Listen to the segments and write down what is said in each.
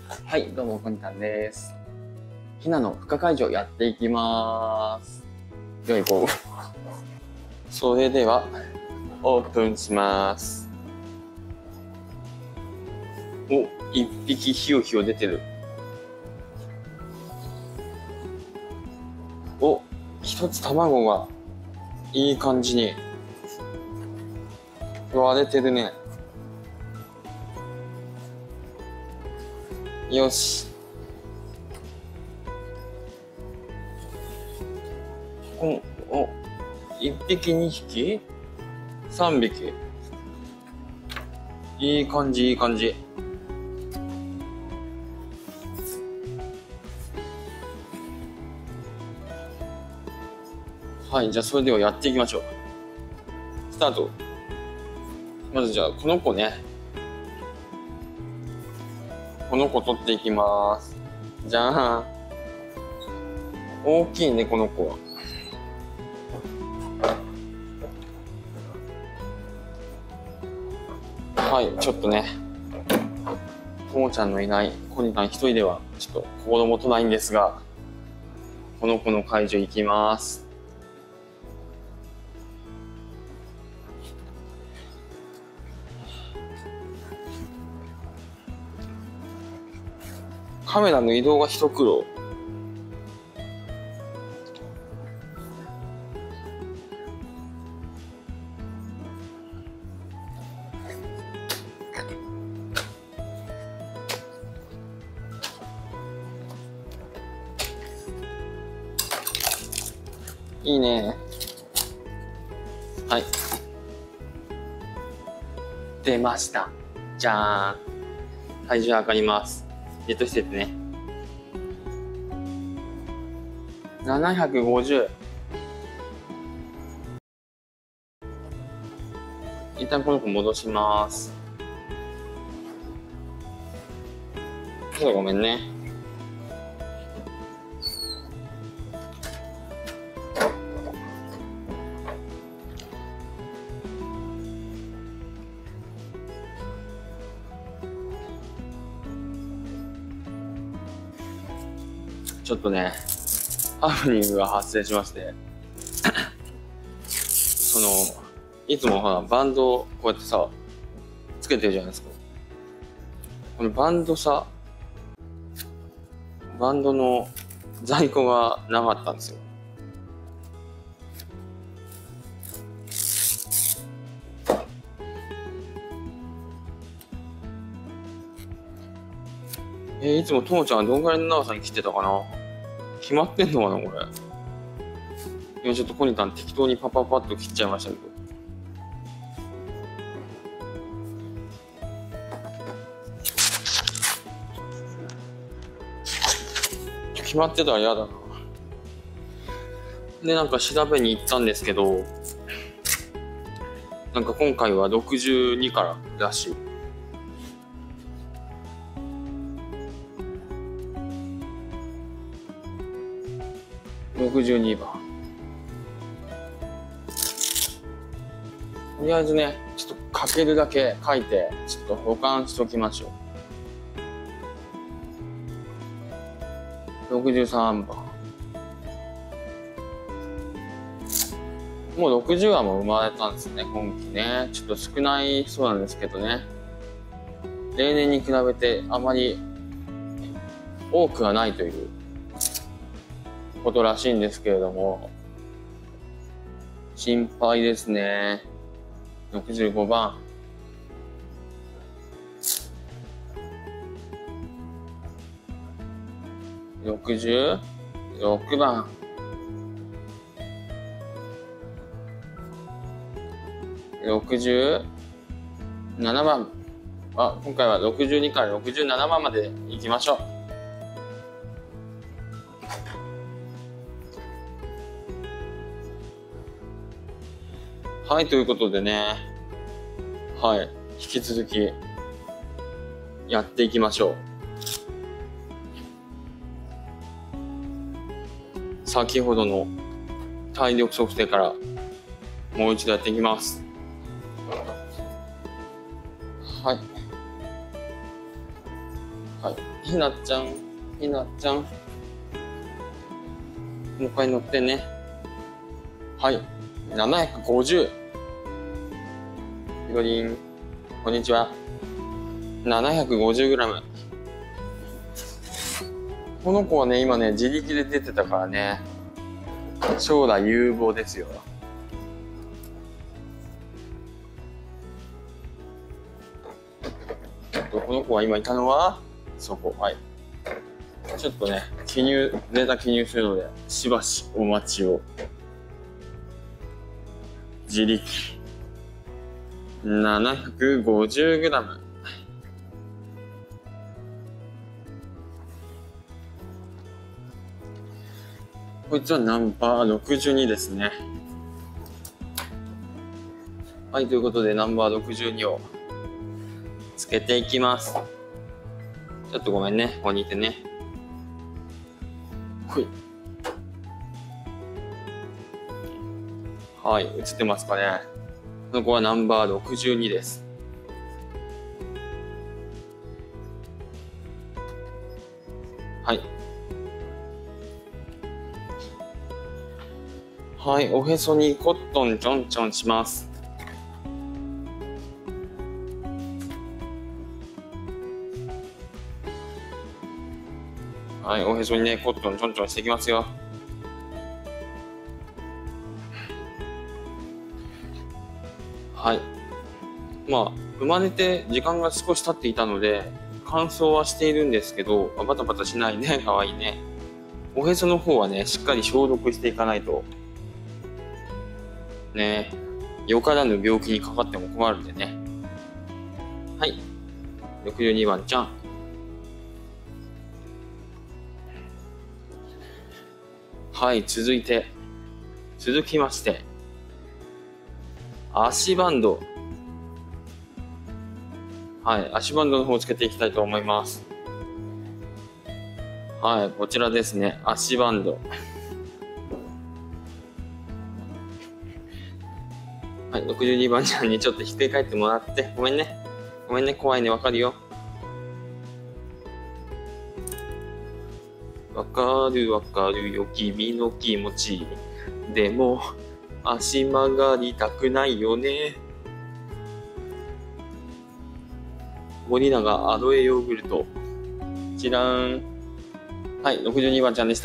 はい、どうも、こんたんです。ひなの負荷解除やっていきます。では行こう。それでは、オープンします。お、一匹ヒヨヒヨ出てる。お、一つ卵がいい感じに割れてるね。よし。お、一匹二匹三匹。いい感じ、いい感じ。はい、じゃあそれではやっていきましょう。スタート。まずじゃあこの子ね。この子取っていきます。じゃあ、大きいね、この子は。はい、ちょっとね、ともちゃんのいないコニタン一人ではちょっと心もとないんですが、この子の解除いきます。カメラの移動が一苦労。いいね。はい。出ました。じゃーん。体重測ります。じっとしててね。750。一旦この子戻します。ちょっとごめんね。ちょっとね、ハプニングが発生しまして、いつもほら、バンドをこうやってさ、つけてるじゃないですか。このバンドの在庫がなかったんですよ。いつもともちゃんはどんぐらいの長さに切ってたかな？決まってんのかなこれ。今ちょっとコニタン適当にパパパッと切っちゃいましたけど。決まってたら嫌だな。で、なんか調べに行ったんですけど、なんか今回は62かららしい。62番。とりあえずね、ちょっと書けるだけ書いて、ちょっと保管しときましょう。63番。もう60話も生まれたんですね、今期ね。ちょっと少ないそうなんですけどね。例年に比べてあまり多くはないということらしいんですけれども、心配ですね。65番。66番。67番。今回は62から67番まで行きましょう。はい、ということでね。はい、引き続きやっていきましょう。先ほどの体力測定からもう一度やっていきます。はい。 はい。ひなちゃん、ひなちゃん。もう一回乗ってね。はい。750。ひろりん、こんにちは。750g。この子はね、今ね、自力で出てたからね、将来有望ですよ。この子は今いたのは、そこ。はい。ちょっとね、データ記入するので、しばしお待ちを。自力。750g。こいつはナンバー62ですね。はい、ということでナンバー62をつけていきます。ちょっとごめんね、ここにいてね。ほい。はい、映ってますかね。この子はナンバー62です。はい。はい、おへそにコットンちょんちょんします。はい、おへそにね、コットンちょんちょんしていきますよ。はい。まあ、生まれて時間が少し経っていたので、乾燥はしているんですけど、バタバタしないね、かわいいね。おへその方はね、しっかり消毒していかないと、ね、よからぬ病気にかかっても困るんでね。はい。62番ちゃん。はい、続きまして、足バンド。はい、足バンドの方をつけていきたいと思います。はい、こちらですね、足バンド。はい、62番ちゃんにちょっとひっくり返ってもらって、ごめんね。ごめんね、怖いね、わかるよ。わかるわかるよ、君の気持ち。でも、足曲がりたくないよね。ゴリラがアロエヨーグルト。知らん。はい、62番ちゃんでした。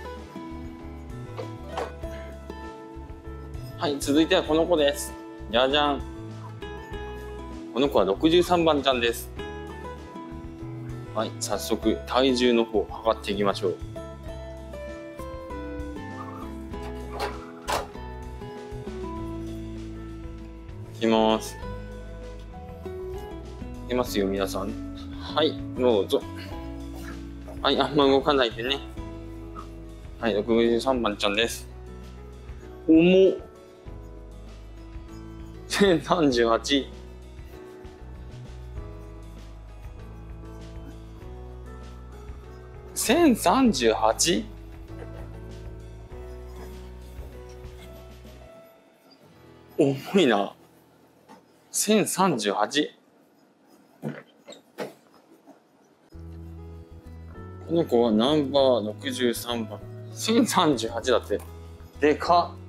はい、続いてはこの子です。じゃじゃん。この子は63番ちゃんです。はい、早速体重の方を測っていきましょう。いきます。いきますよ、皆さん。はい、どうぞ。はい、あんま動かないでね。はい、63番ちゃんです。重っ。1038。1038？ 重いな。1038。この子はナンバー63番。1038だって。でかっ。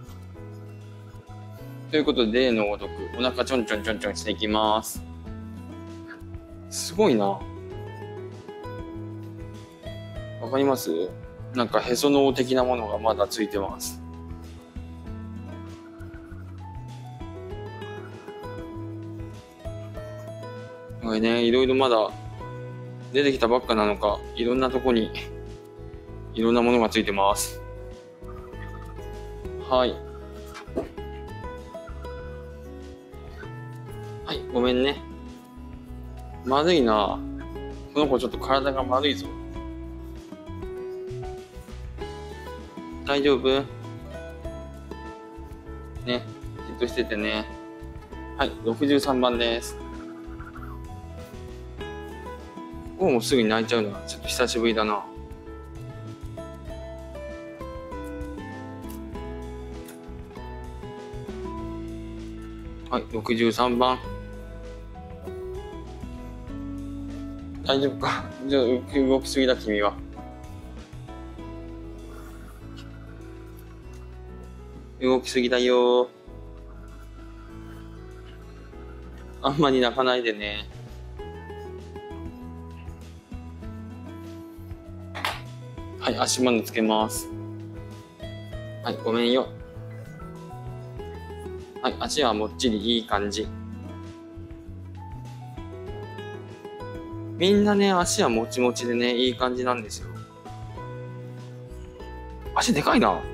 ということで、例のごとく、お腹ちょんちょんちょんちょんしていきます。すごいな。わかります？なんかへその緒的なものがまだついてます。これね、いろいろまだ出てきたばっかなのか、いろんなとこにいろんなものがついてます。はい。はい、ごめんね。まずいな。この子ちょっと体が丸いぞ。大丈夫？ね、じっとしててね。はい、63番です。もうすぐに泣いちゃうのはちょっと久しぶりだな。はい、63番。 大丈夫か。じゃあ動きすぎだ君は。動きすぎだよ。あんまり泣かないでね。はい、足バンドつけます。はい、ごめんよ。はい、足はもっちりいい感じ。みんなね、足はもちもちでね、いい感じなんですよ。足でかいな。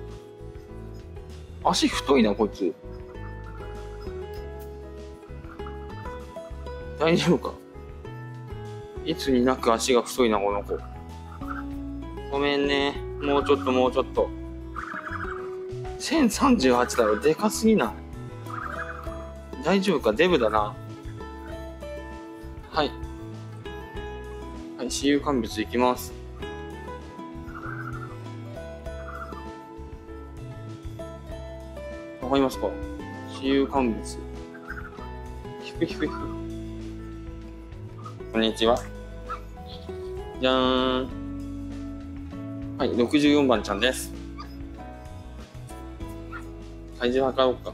足太いな、こいつ。大丈夫か。いつになく足が太いな、この子。ごめんね。もうちょっと、もうちょっと。1038だよ。でかすぎない。大丈夫か。デブだな。はい。はい、私有乾物いきます。わかりますか？私有乾物。ひくひくひく。こんにちは。じゃーん。はい、64番ちゃんです。体重測ろうか。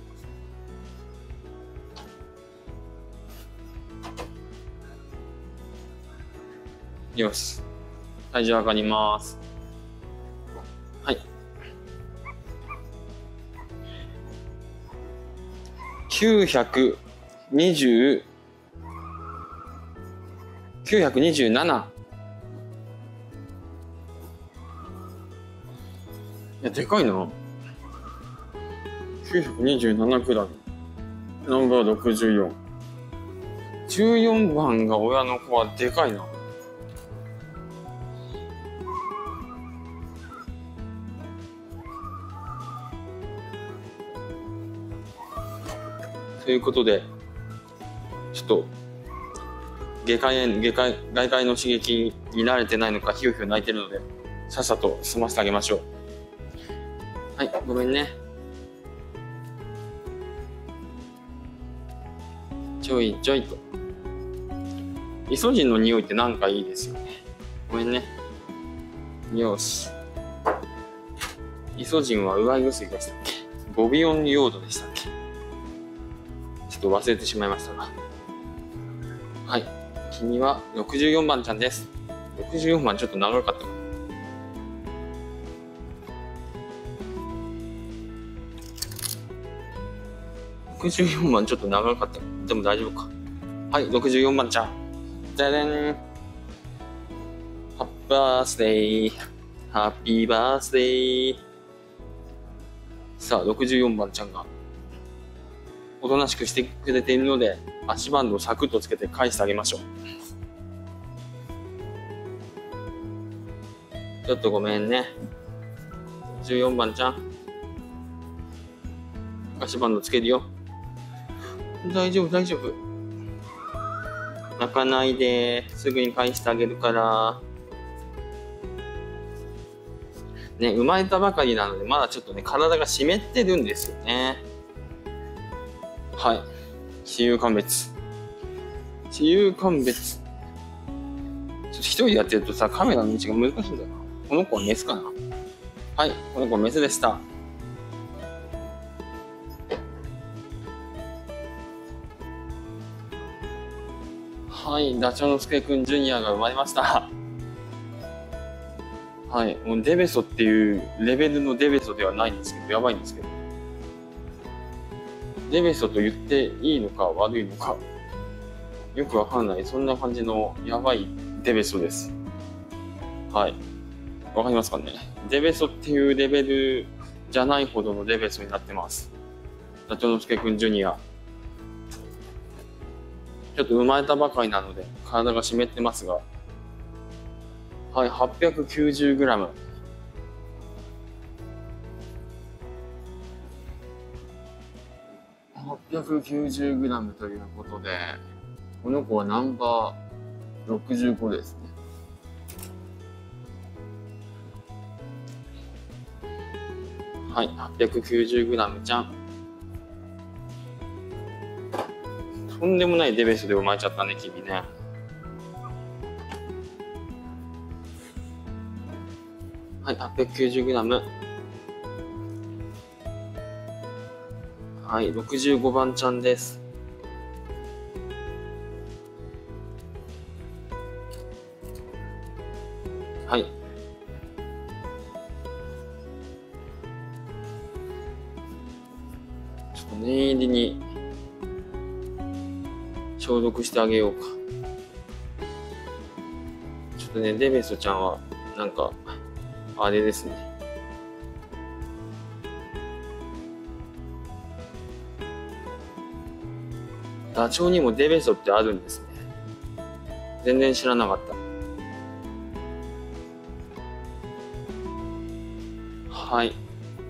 よし。体重測ります。はい。927。いや、でかいな。927くらい。ナンバー64。14番が親の子はでかいな。ということで、ちょっと、外界の刺激に慣れてないのか、ひよひよ泣いてるので、さっさと済ませてあげましょう。はい、ごめんね。ちょいちょいと。イソジンの匂いってなんかいいですよね。ごめんね。よし。イソジンはうがい薬でしたっけ？ボビオン用土でしたっけ？ちょっと忘れてしまいましたが。はい。君は64番ちゃんです。64番ちょっと長かったかな。64番ちょっと長かった。でも大丈夫か。はい、64番ちゃん。じゃじゃん。ハッピーバースデー。ハッピーバースデー。さあ、64番ちゃんがおとなしくしてくれているので、足バンドをサクッとつけて返してあげましょう。ちょっとごめんね。14番ちゃん。足バンドつけるよ。大丈夫、大丈夫。泣かないで、すぐに返してあげるから。ね、生まれたばかりなので、まだちょっとね、体が湿ってるんですよね。はい。私有鑑別。私有鑑別。ちょっと一人でやってるとさ、カメラの位置が難しいんだよな。この子はメスかな？はい、この子はメスでした。はい、ダチョウのすけくんジュニアが生まれました。はい、もうデベソっていうレベルのデベソではないんですけど、やばいんですけど。デベソと言っていいのか悪いのか、よくわかんない、そんな感じのやばいデベソです。はい。わかりますかね？デベソっていうレベルじゃないほどのデベソになってます。ダチョウのすけくんジュニア。ちょっと生まれたばかりなので体が湿ってますが、はい、890g。890g ということで、この子はナンバー65ですね。はい、890g ちゃん。とんでもないデベソで生まれちゃったね、君ね。 はい、890g。はい、65番ちゃんです。はい。ちょっと念入りに消毒してあげようか。ちょっとね、デベソちゃんは、なんか、あれですね。ダチョウにもデベソってあるんですね。全然知らなかった。はい。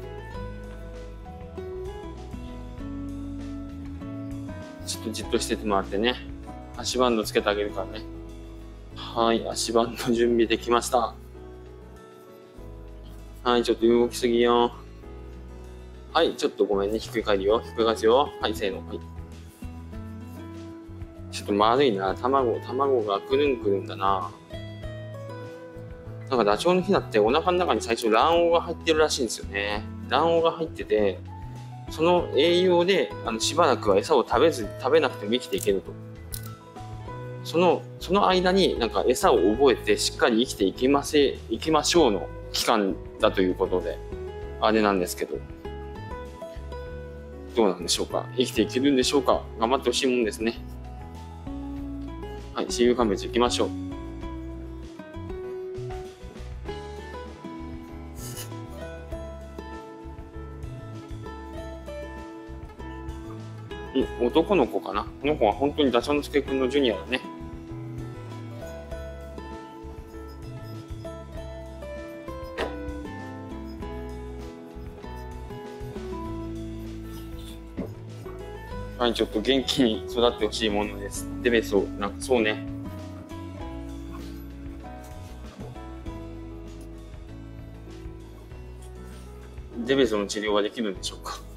ちょっとじっとしててもらってね。足バンドつけてあげるからね。はい、足バンド準備できました。はい、ちょっと動きすぎよ。はい、ちょっとごめんね。ひっくり返るよ。ひっくり返すよ。はい、せーの。はい。ちょっと丸いな。卵がくるんくるんだな。なんかダチョウのヒナってお腹の中に最初卵黄が入ってるらしいんですよね。卵黄が入ってて、その栄養でしばらくは餌を食べなくても生きていけると。その間になんか餌を覚えてしっかり生きていきましょうの期間だということで、あれなんですけど。どうなんでしょうか。生きていけるんでしょうか。頑張ってほしいもんですね。はい、私有鑑別行きましょう。男の子かな。この子は本当にダチョウの助君のジュニアだね。はい、ちょっと元気に育ってほしいものです。デベソ、なんかそうね。デベソの治療はできるんでしょうか。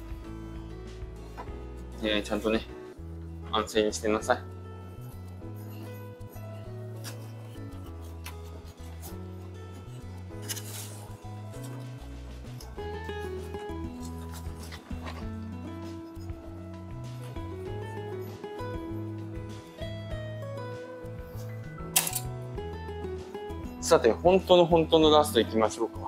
ちゃんとね、安静にしてなさい。さて、本当のラストいきましょうか。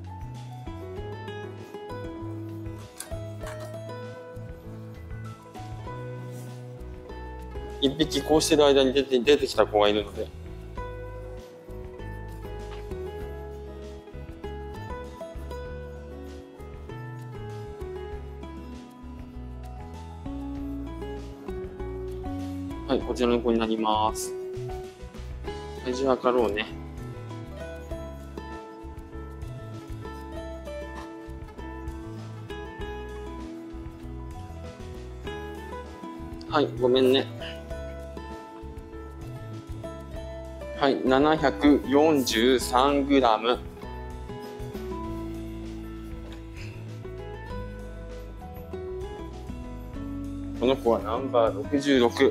一匹こうしてる間に出てきた子がいるので。はい、こちらの子になります。体重測ろうね。はい、ごめんね。はい、743g。この子はナンバー66。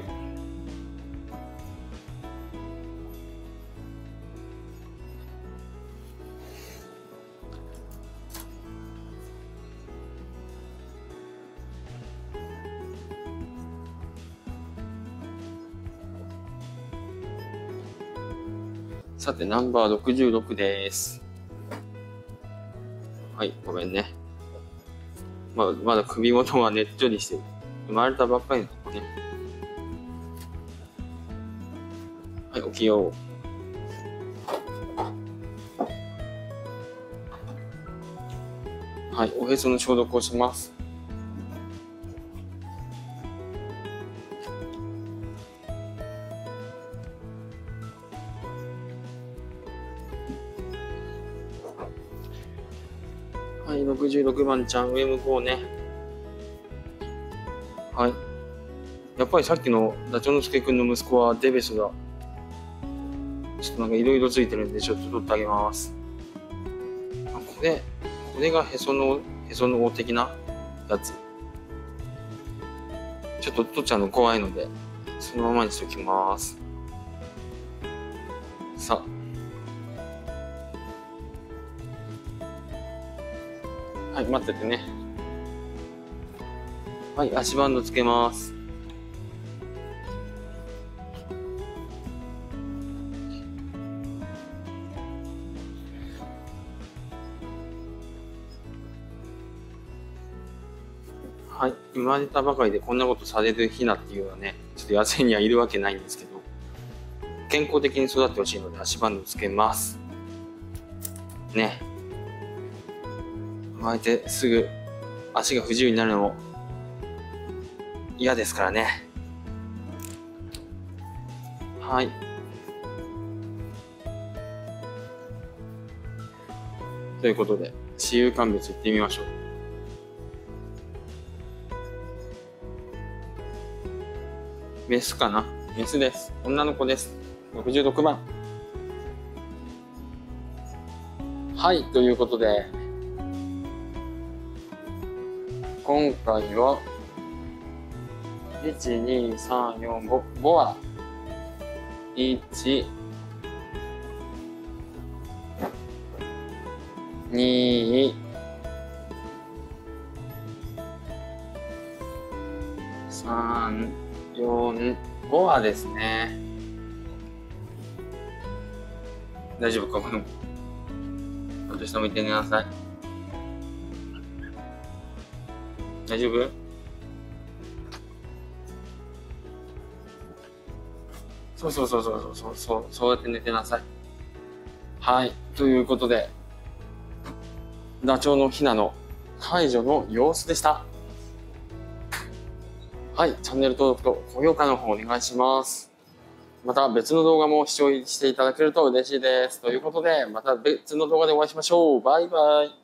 さて、ナンバー66です。はい、ごめんね。まだ首元はねっちょりしてる。生まれたばっかりのとこね。はい、起きよう。はい、おへその消毒をします。はい、66番ちゃん、上向こうね。はい。やっぱりさっきのダチョウの助君の息子はデベソだ。ちょっとなんかいろいろついてるんで、ちょっと取ってあげます。これがへその緒的なやつ。ちょっと取っちゃうの怖いので、そのままにしておきます。さあ。 はい、待っててね。はい、足バンドつけます。はい、生まれたばかりでこんなことされるヒナっていうのはね、ちょっと野生にはいるわけないんですけど、健康的に育ってほしいので足バンドつけます。ね。生まれてすぐ足が不自由になるのも嫌ですからね。はい。ということで、私有鑑別行ってみましょう。メスかな？メスです。女の子です。66番。はい、ということで、今回は、1、2、3、4、5、5は、1、2、3、4、5はですね。大丈夫か？この私とも言って寝なさい。大丈夫？そうやって寝てなさい。はい。ということで、ダチョウのヒナの解除の様子でした。はい。チャンネル登録と高評価の方お願いします。また別の動画も視聴していただけると嬉しいです。ということで、また別の動画でお会いしましょう。バイバイ。